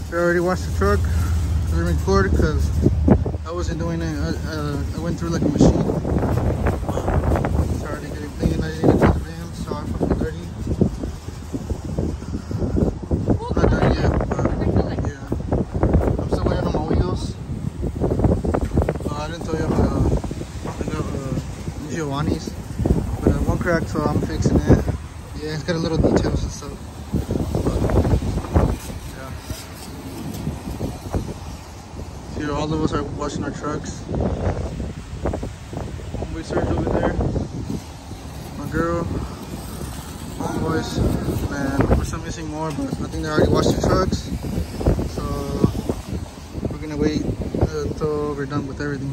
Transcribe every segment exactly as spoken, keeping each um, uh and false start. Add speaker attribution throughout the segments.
Speaker 1: We already washed the truck. I didn't record because I wasn't doing it. I, uh, I went through like a machine. Started to get it clean. I didn't even touch the rims, so I'm fucking dirty. Not done yet, but yeah. I'm still waiting on my wheels. So I didn't tell you about uh, I got uh, Giovanni's, but uh, one cracked, so I'm fixing it. Yeah, it's got a little details and stuff. Here, all of us are washing our trucks. Homeboy Serge over there. My girl. Homeboys. Man, we're still missing more, but I think they already washed the trucks. So, we're gonna wait until we're done with everything.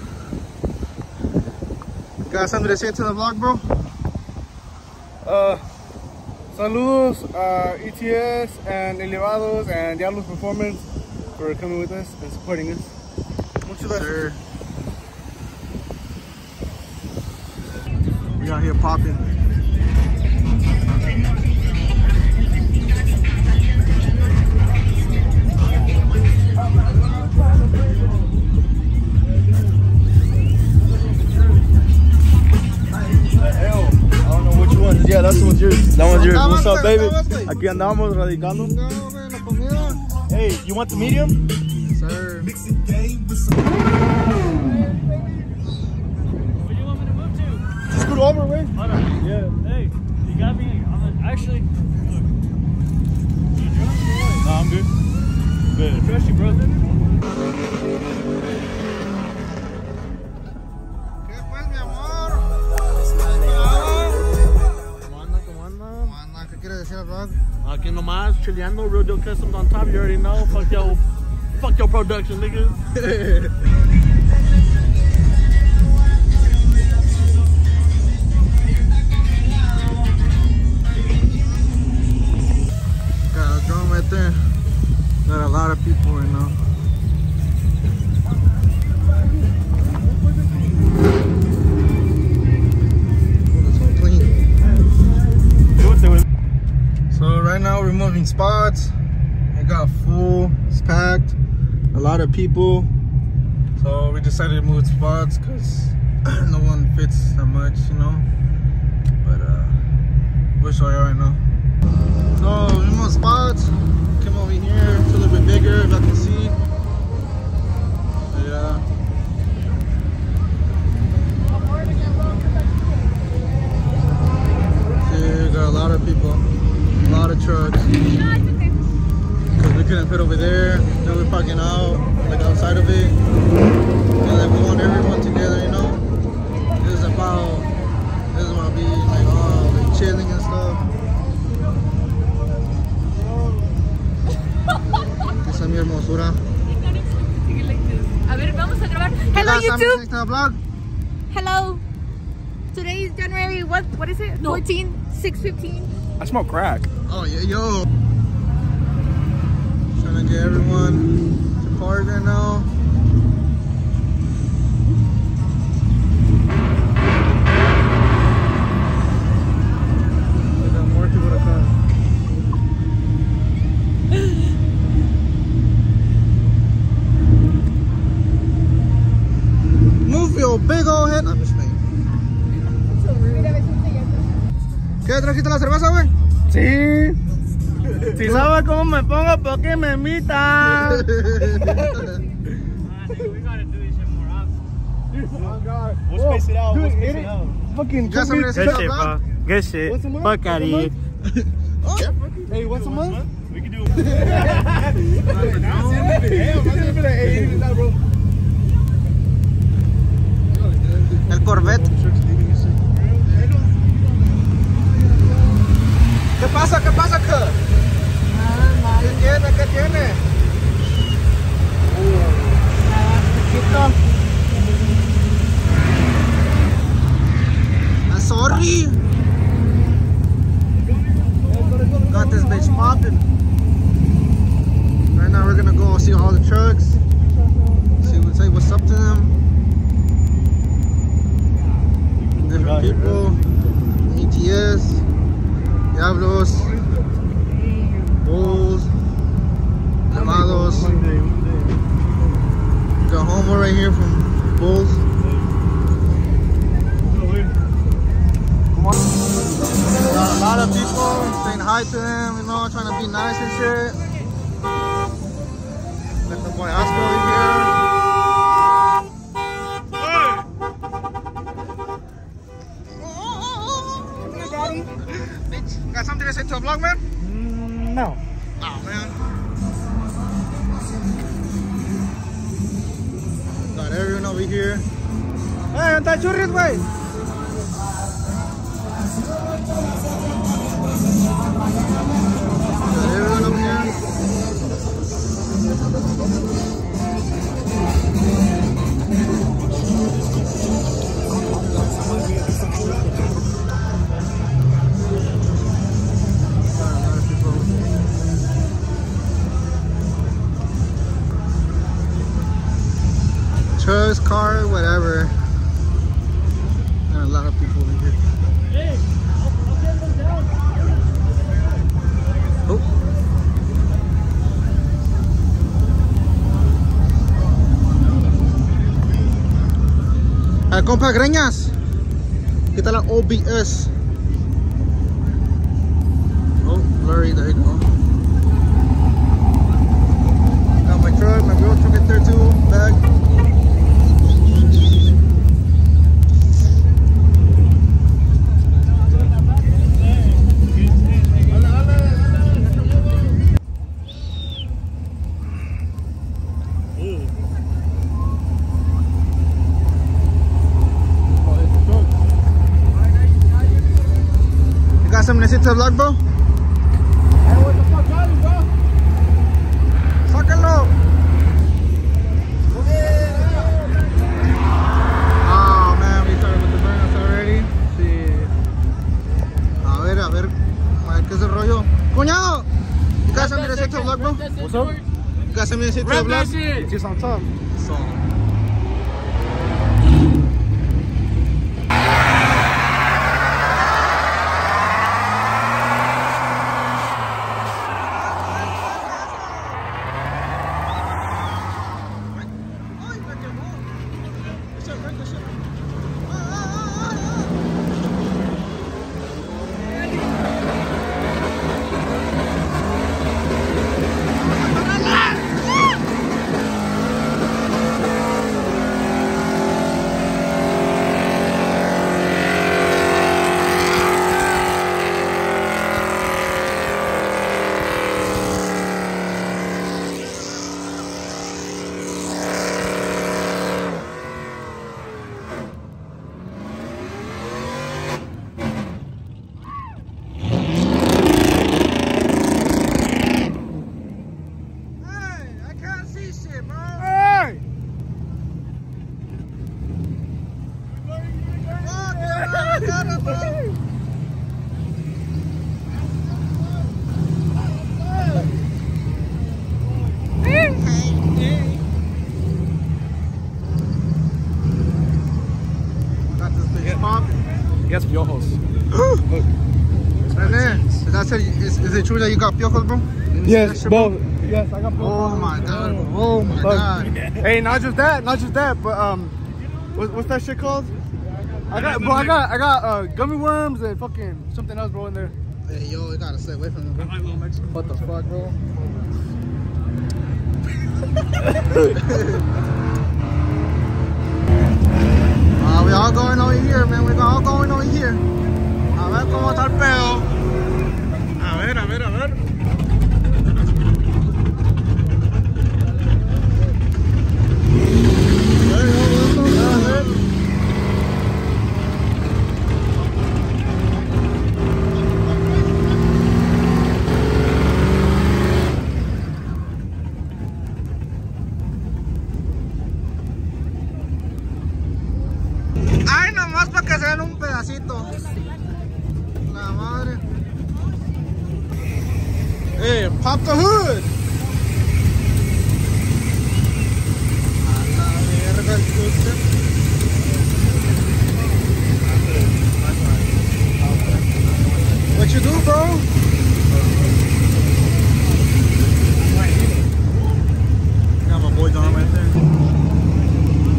Speaker 1: You got something to say to the vlog, bro?
Speaker 2: Uh, saludos, uh, E T S and Elevados and Diablos Performance for coming with us and supporting us. Muchas gracias.
Speaker 1: We out here popping.
Speaker 2: Yeah, that's one's yours. That one's yours. What's up, baby? Aquí andamos radicando. Hey, you want the medium?
Speaker 1: Sir.
Speaker 3: Where do you want me to move to?
Speaker 2: Just scoot over, Ray.
Speaker 3: Hold on.
Speaker 2: Yeah.
Speaker 3: Hey, you got me. I'm actually. You drunk or what?
Speaker 2: Nah, I'm good. Good.
Speaker 3: I trust you, bro.
Speaker 2: Aquí nomás, chileando, Real Deal Customs on top, you already know. Fuck your, fuck your production, nigga.
Speaker 1: Got a drum right there. Got a lot of people right now. So right now we're moving spots. It got full, it's packed, a lot of people. So we decided to move spots because no one fits that much, you know. But uh, we'll show you right now. So we moved spots. Came over here, it's a little bit bigger, if I can see. Yeah. See, got a lot of people. A lot of trucks because we couldn't fit over there. Then we're parking out like outside of it, and then we want everyone together, you know. This is about this is want to be like all like chilling and stuff. Esa es mi hermosura.
Speaker 4: Hello YouTube.
Speaker 1: Next time vlog.
Speaker 4: Hello. Today is January what? What is it? fourteen, six fifteen.
Speaker 2: I smell crack.
Speaker 1: Oh yeah, yo. Trying to get everyone to park right now. We got more people to come. Move your big old head. I'm just playing. ¿Qué trajiste la cerveza, güey?
Speaker 2: Sí. Si sabes cómo me pongo, ¿por qué me invitas? We'll space it out. We'll space it out. Fucking
Speaker 1: Got something to say
Speaker 2: good shit,
Speaker 1: about?
Speaker 2: bro. Good shit.
Speaker 4: Once a month?
Speaker 2: Fuck out of here.
Speaker 4: Hey, once a month?
Speaker 2: We can do
Speaker 1: El Corvette. ¿Qué pasa? ¿Qué pasa, cuz? ¿Qué tiene? ¿Qué tiene? I'm sorry. Got this bitch popping. Right now we're gonna go see all the trucks. See what say what's up to them. Different people. E T S. Diablos. Bulls. Llamados. right here from Bulls. Got a lot of people saying hi to him, you know, trying to be nice and shit. Let the boy Oscar over here. Bitch, got something to say to a vlog, man?
Speaker 2: Mm, no.
Speaker 1: Oh, man. Got everyone over here.
Speaker 2: Hey, anda churris, güey.
Speaker 1: Got everyone over here. Trucks, car, whatever. There are a lot of people over here.
Speaker 3: Hey, I'll, I'll get them down.
Speaker 1: Oh. Hey, compa Greñas. Get that O B S. Oh, blurry, there you go. Got my truck, my girl truck right there too, back. Got something to say to the vlog, bro?
Speaker 2: Hey, what the fuck are you, bro?
Speaker 1: Sácalo. Oh man, we started with the burnouts already. Shit. A ver, a ver, a ver qué es el rollo. Cuñado, you got something to say to the vlog, bro?
Speaker 2: What's up?
Speaker 1: You got something to say to the vlog?
Speaker 2: It's just on top.
Speaker 1: So.
Speaker 2: Yes, piojos.
Speaker 1: Look. Right there. Is, that, is, is it true that you got piojos, bro?
Speaker 2: Yes, both. Yes, I got piojos.
Speaker 1: Oh my god. Oh my god.
Speaker 2: Hey, not just that, not just that, but um, what, what's that shit called? I got, bro, I got, I got uh, gummy worms and fucking something else, bro, in there.
Speaker 1: Hey, yo, you gotta stay away from them, bro.
Speaker 2: What the fuck, bro?
Speaker 1: Uh, we all going over here, man. We're all going over here. A ver cómo está el pedo. A ver, a ver, a ver. Ay, nomás para que se den un pedacito. La madre. Hey, pop the hood. A la verga el coche. What you do, bro? Got my boy Don right there.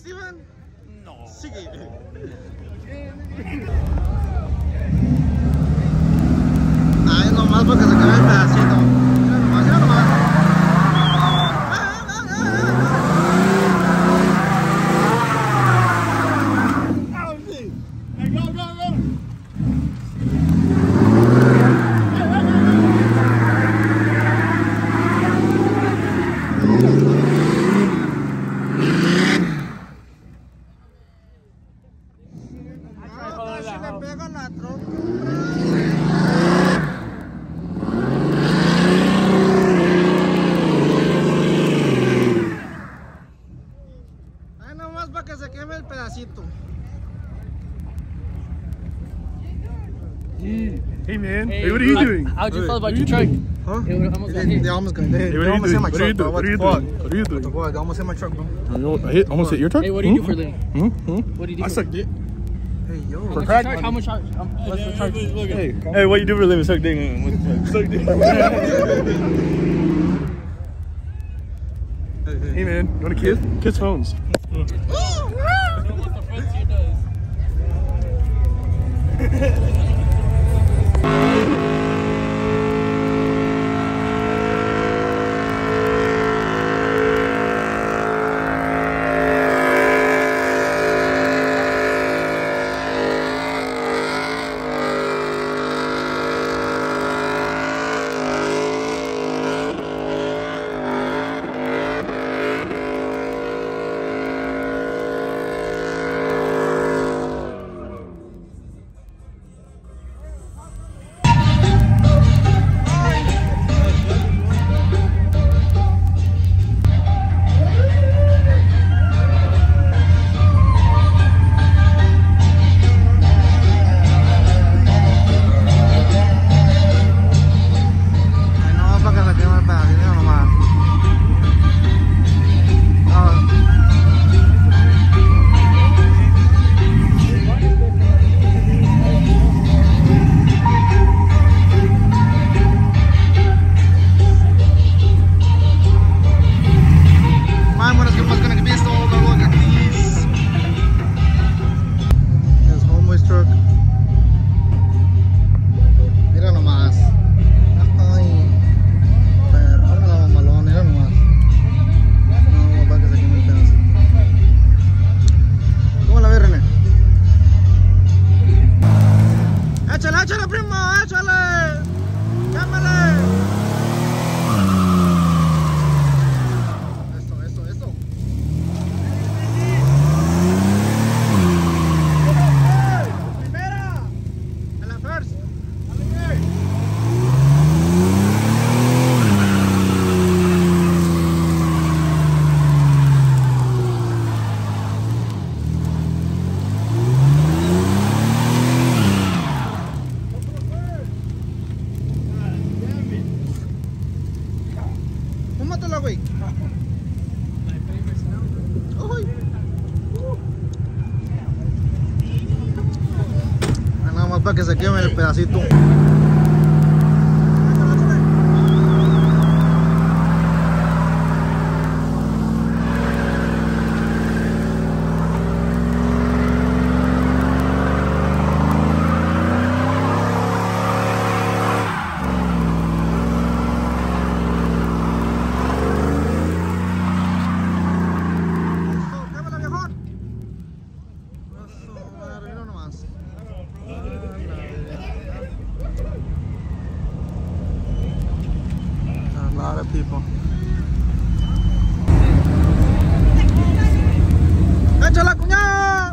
Speaker 1: Steven? No. Sigue. Ay, nomás porque se quedó el pedacito. Mira nomás, mira nomás.
Speaker 2: Hey man, hey, hey what are you how, doing?
Speaker 3: How'd you feel about your truck?
Speaker 1: Huh?
Speaker 3: They almost got hit.
Speaker 1: They almost got hit.
Speaker 2: Hey, what are you doing? What are you doing? What are you doing? What are you doing?
Speaker 1: What? They almost hit my truck, bro.
Speaker 2: I hit, almost hit your truck?
Speaker 3: Hey, what do you do for them?
Speaker 2: Hmm? Hmm?
Speaker 3: What do you do?
Speaker 2: I sucked it.
Speaker 1: Hey, yo.
Speaker 3: For crack? How much charge? Um, what's the charge?
Speaker 2: Hey, hey, what you do for a living? Suck dick. Suck dick. Hey man, you want to kiss? Kiss phones.
Speaker 1: Para que se queme el pedacito. People. ¡Échala, cuñado!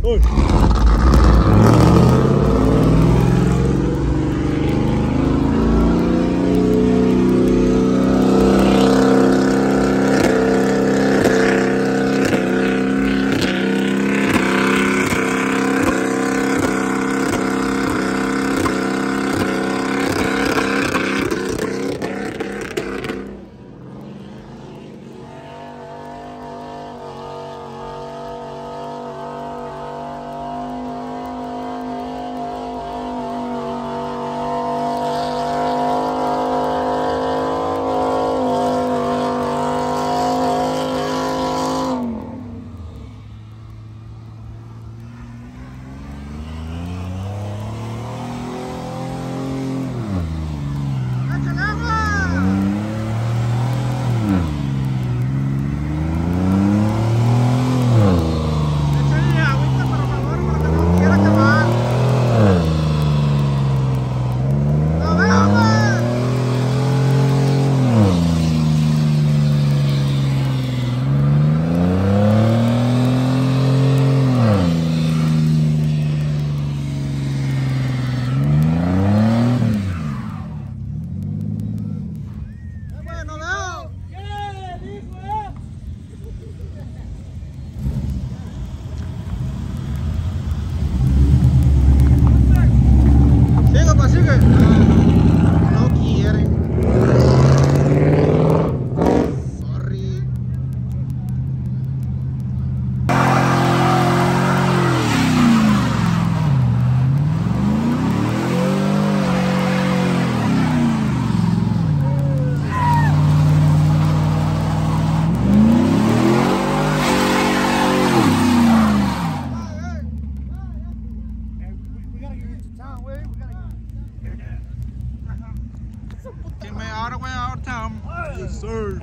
Speaker 1: Yes, sir.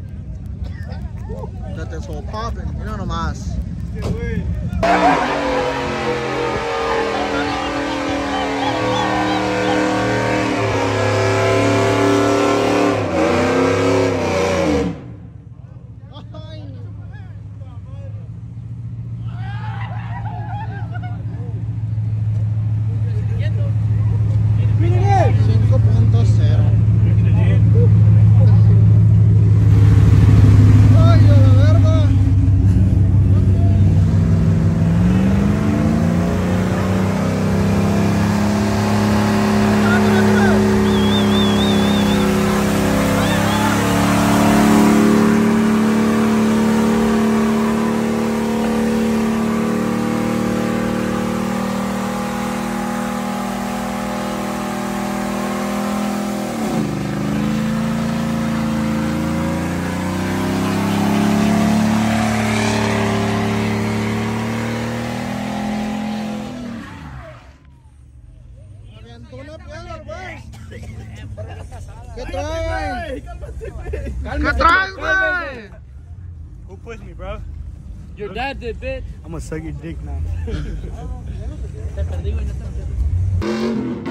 Speaker 1: Got this whole popping. Mira nomás. cinco punto cero. Ay, a la verga. ¿Qué traes? ¿Qué traes, güey?
Speaker 2: Who pushed me, bro?
Speaker 3: Your dad did, bitch.
Speaker 2: I'm gonna suck your dick now.
Speaker 3: Te perdí, güey, no te entiendo.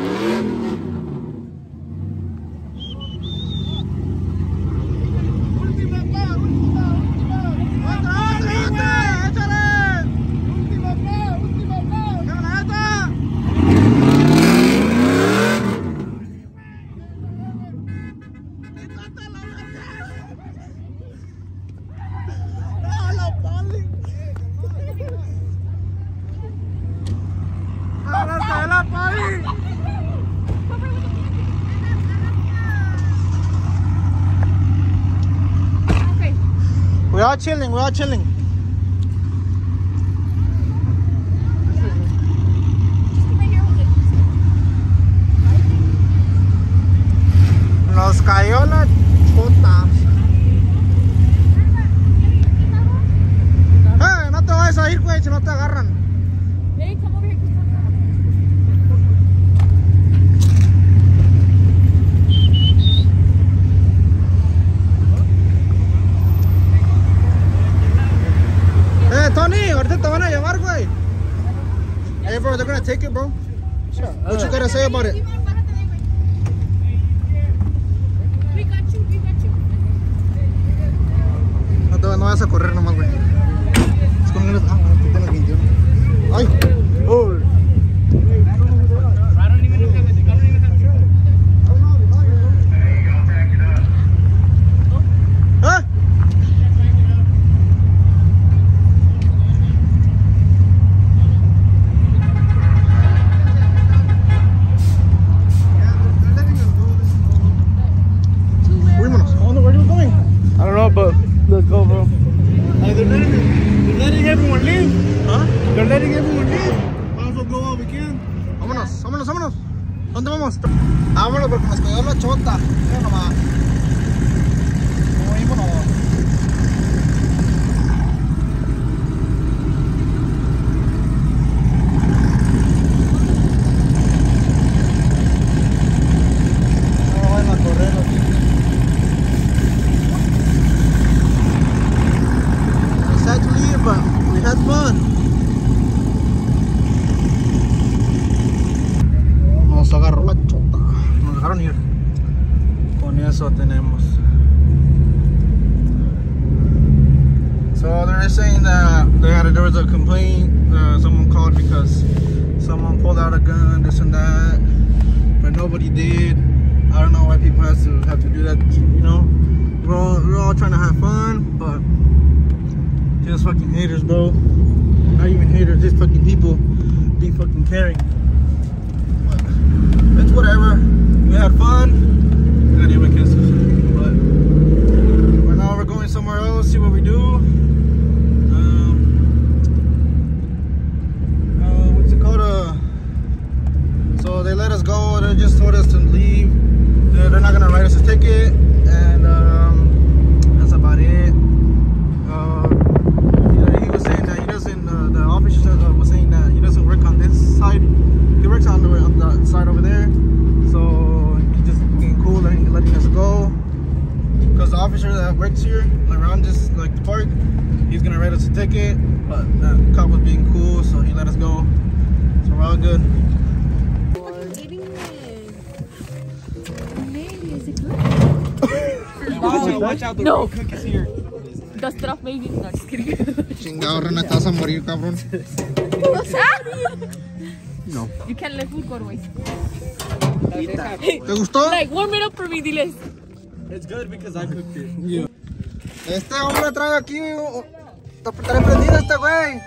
Speaker 1: We're all chilling, we're all chilling. Nos cayó la chota. Eh, no te vayas a ir, güey, si no te agarran.
Speaker 4: Hey, come over here.
Speaker 1: Eh, Tony, ahorita te van a llevar, güey. Hey, bro, they're gonna take it, bro.
Speaker 3: Sure.
Speaker 1: What you gotta say about it?
Speaker 4: We got you, we got you.
Speaker 1: No te no vayas a correr nomás, güey. Es como unos... Ah, tú tienes veintiuno. Ay. Oh.
Speaker 3: I don't even know if I don't even have
Speaker 1: Huh? Vámonos. I wonder where you're going.
Speaker 2: I don't know, but let's go, bro. Like, they're letting, they're letting everyone leave.
Speaker 1: Huh?
Speaker 2: They're letting everyone leave. Might as well go while we can.
Speaker 1: Vámonos, vámonos, vámonos. ¿Dónde vamos? Vámonos porque nos quedó la chota. Mira nomás. Vámonos. No vayan a correr aquí. It's sad to leave, but we had fun. Nos agarró la chota, nos dejaron ir. Con eso tenemos. So they're saying that they had a, there was a complaint. Uh, someone called because someone pulled out a gun, this and that, but nobody did. I don't know why people have to have to do that. You know, we're all we're all trying to have fun, but just fucking haters, bro. Not even haters, just fucking people be fucking caring. It's whatever. We had fun. We got even kisses. But right now we're going somewhere else, see what we do. Um, uh, what's it called? Uh, so they let us go. They just told us to leave. They're, they're not gonna write us a ticket, and um, that's about it. Uh, he, he was saying that he doesn't. Uh, the officer uh, was saying that he doesn't work on this side. He works on the, on the side over there, so he's just being cool, letting, letting us go. Because the officer that works here, like around this like the park, he's gonna write us a ticket. But the cop was being cool, so he let us go. So we're all good.
Speaker 3: Watch, watch out, the
Speaker 4: No.
Speaker 3: cook is here.
Speaker 4: Dust it off, maybe. No, just kidding.
Speaker 1: Chingado, Rena, te vas a morir, cabrón. No.
Speaker 4: You can't let food go to waste.
Speaker 1: ¿Te gustó?
Speaker 4: Like, warm it up for me, diles.
Speaker 3: It's good because I cooked it.
Speaker 1: Yeah. Este hombre trae aquí. Está prendido este güey.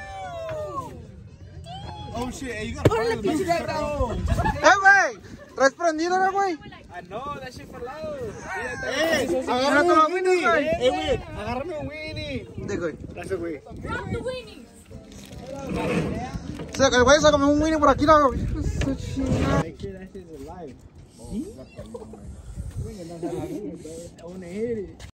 Speaker 3: Oh shit, hey, you gotta follow the message.
Speaker 1: ¡Eh, güey! ¿Traes prendido, eh, güey?
Speaker 3: I know, that shit for loud.
Speaker 1: ¡Eh! Agárrate los Winnies, güey.
Speaker 3: Eh, güey, agárrame un Winnie.
Speaker 1: ¿De güey?
Speaker 3: Gracias, güey.
Speaker 4: Drop the weenies.
Speaker 1: O sea, el güey sácame un Winnie por aquí, la güey.
Speaker 3: Make sure that shit's alive. I wanna hit it.